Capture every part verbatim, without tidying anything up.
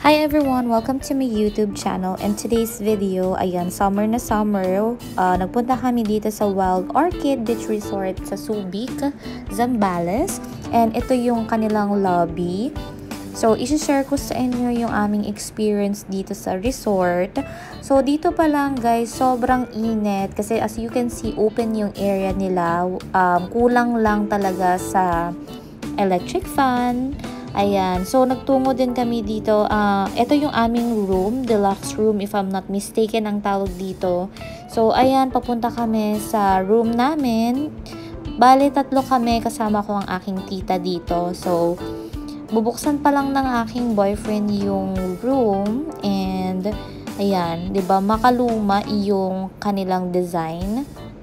Hi everyone! Welcome to my YouTube channel. In today's video, ayan, summer na summer. Uh, nagpunta kami dito sa Wild Orchid Beach Resort sa Subic, Zambales. And ito yung kanilang lobby. So, isi-share ko sa inyo yung aming experience dito sa resort. So, dito pa lang guys, sobrang init. Kasi as you can see, open yung area nila. Um, kulang lang talaga sa electric fan. Ayan, so nagtungo din kami dito. Uh, ito yung aming room, deluxe room if I'm not mistaken ang tawag dito. So ayan, papunta kami sa room namin. Bale, tatlo kami, kasama ko ang aking tita dito. So bubuksan pa lang ng aking boyfriend yung room. And ayan, 'di ba, makaluma yung kanilang design.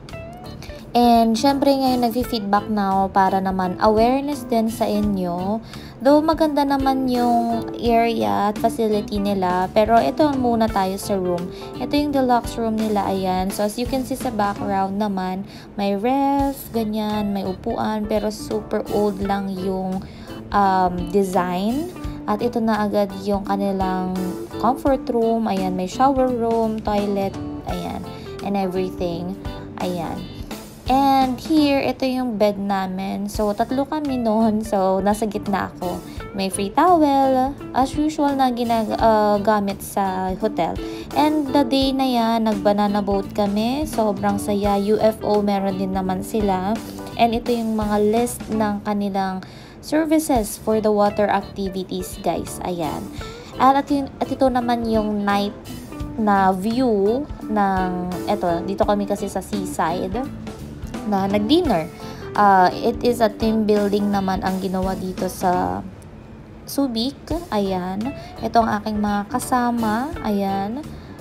And syempre ngayon nag-feedback na ako para naman awareness din sa inyo. Though maganda naman yung area at facility nila, pero ito muna tayo sa room. Ito yung deluxe room nila, ayan. So as you can see sa background naman, may ref, ganyan, may upuan, pero super old lang yung um, design. At ito na agad yung kanilang comfort room, ayan, may shower room, toilet, ayan, and everything, ayan. And here, ito yung bed namin. So, tatlo kami noon. So, nasa gitna ako. May free towel, as usual na ginagamit uh, sa hotel. And the day na yan, nag-banana boat kami. Sobrang saya. U F O, meron din naman sila. And ito yung mga list ng kanilang services for the water activities, guys. Ayan. At, at, yun, at ito naman yung night na view ng, eto, dito kami kasi sa seaside na nag-dinner. Uh, it is a team building naman ang ginawa dito sa Subic. Ayan. Ito ang aking mga kasama. Ayan.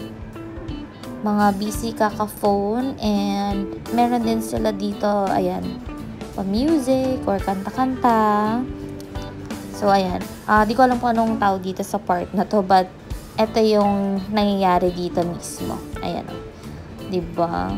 Mga busy kaka-phone. And meron din sila dito, ayan, pa-music or kanta-kanta. So, ayan. Uh, di ko alam kung anong tawag dito sa part na to. But, ito yung nangyayari dito mismo. Ayan. Diba?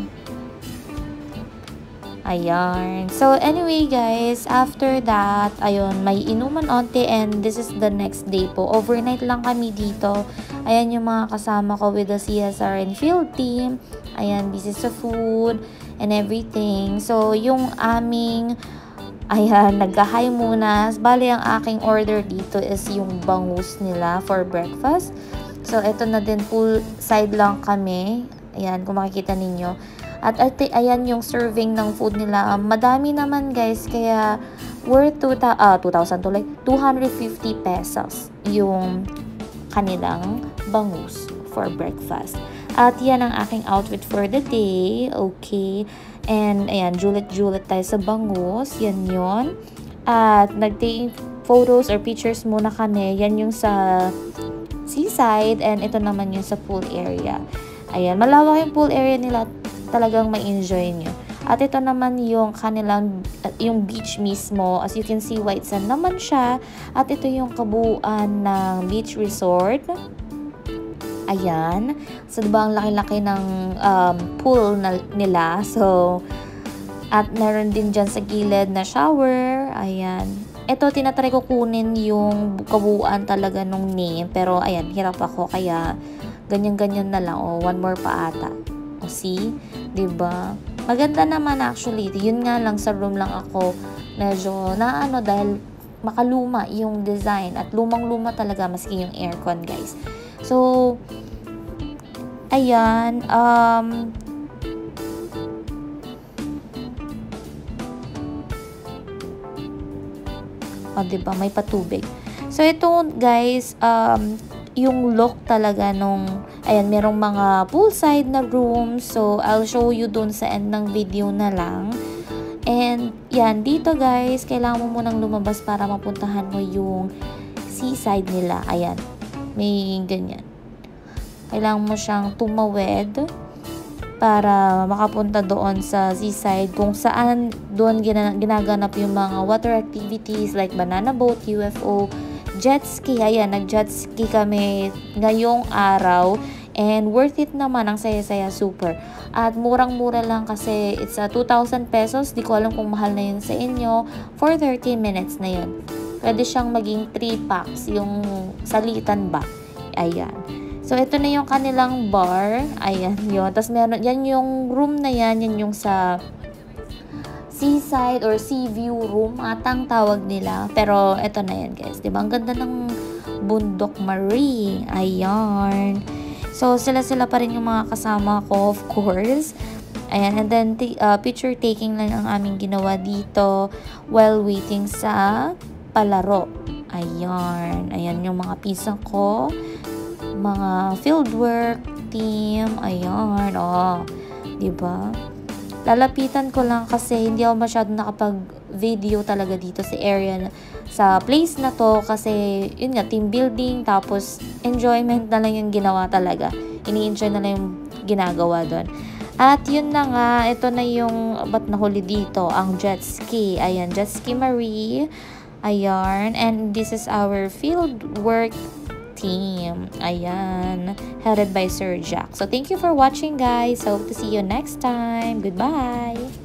Ayan. So, anyway guys, after that, ayun, may inuman onte and this is the next day po. Overnight lang kami dito. Ayan yung mga kasama ko with the C S R and field team. Ayan, busy sa food and everything. So, yung aming, ayan, nagka-hi muna. Bali, ang aking order dito is yung bangus nila for breakfast. So, ito na din, full side lang kami. Ayan, kung makikita ninyo. At ate, ayan yung serving ng food nila. Um, madami naman guys, kaya worth two thousand tuloy, two hundred fifty pesos yung kanilang bangus for breakfast. At yan ang aking outfit for the day. Okay. And ayan, julet-julet tayo sa bangus. Yan yun. At nag-take photos or pictures muna kami. Yan yung sa seaside and ito naman yung sa pool area. Ayan, malawak yung pool area nila. Talagang may enjoy nyo. At ito naman yung kanilang, yung beach mismo. As you can see, white sand naman siya. At ito yung kabuuan ng beach resort. Ayan. So, diba ang laki-laki ng um, pool na, nila. So, at meron din dyan sa gilid na shower. Ayan. Ito, tinatry ko kunin yung kabuuan talaga nung name. Pero, ayan, hirap ako. Kaya, ganyan-ganyan na lang. O, one more pa ata. O, see? Diba? Maganda naman actually. Yun nga lang, sa room lang ako medyo na ano dahil makaluma yung design at lumang-luma talaga maski yung aircon, guys. So, ayan. Um, o, diba? May patubig. So, ito guys, um, yung look talaga nung, ayan, merong mga poolside na room. So, I'll show you dun sa end ng video na lang. And, yan, dito guys, kailangan mo munang lumabas para mapuntahan mo yung seaside nila. Ayan, may ganyan. Kailangan mo siyang tumawid para makapunta doon sa seaside kung saan doon ginaganap yung mga water activities like banana boat, U F O, jet ski. Ayan, nag-jet ski kami ngayong araw. And worth it naman, ang saya-saya, super. At murang-mura lang kasi it's a two thousand pesos. Di ko alam kung mahal na yun sa inyo. For thirty minutes na yun. Pwede siyang maging three packs, yung salitan ba. Ayan. So, ito na yung kanilang bar. Ayan, yun. Tapos, meron, yan yung room na yan. Yan yung sa seaside or sea view room. Atang tawag nila. Pero, ito na yan, guys. Diba? Ang ganda ng bundok Marie. Ayan. So, sila-sila pa rin yung mga kasama ko, of course. Ayan, and then uh, picture taking lang ang aming ginawa dito while waiting sa palaro. Ayan, ayan yung mga pisa ko, mga fieldwork team. Ayan, oh, diba? Lalapitan ko lang kasi hindi ako masyadong nakapag-video talaga dito sa area, sa place na to, kasi yun nga, team building, tapos enjoyment na lang yung ginawa talaga. Ini-enjoy na lang yung ginagawa doon. At yun na nga, ito na yung ba't nahuli dito, ang jet ski. Ayan, jet ski Marie. Ayan, and this is our field work team. Ayan, headed by Sir Jack. So, thank you for watching, guys. Hope to see you next time. Goodbye!